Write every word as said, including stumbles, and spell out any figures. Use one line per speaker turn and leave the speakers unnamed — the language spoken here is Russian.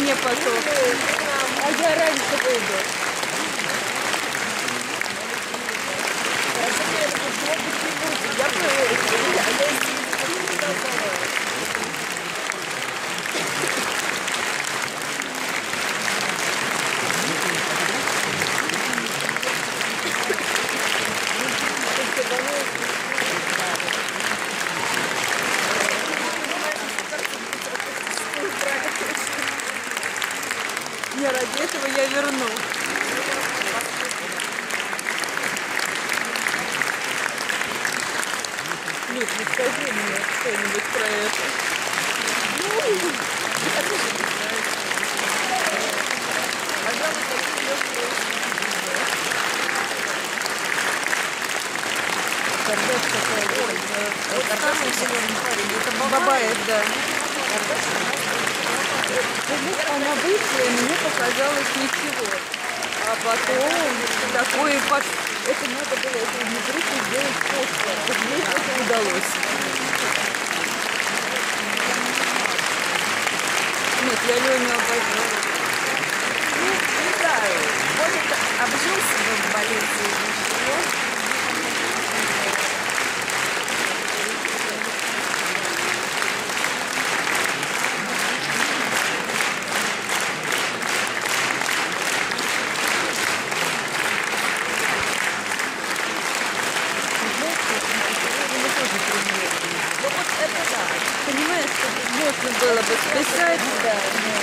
мне потом. А я раньше выйду. Я Не, ради этого я верну. Нет, не скажи мне что-нибудь про это. Ну, это бабаев, да. Она вышла, и мне показалось ничего. А потом такой, это надо было это не группу сделать после. Вот мне это удалось. Нет, я Леню обожаю.
Ну, не знаю. Может, обжился бы в больнице или чего?
Понимаешь, что можно было бы списать, да.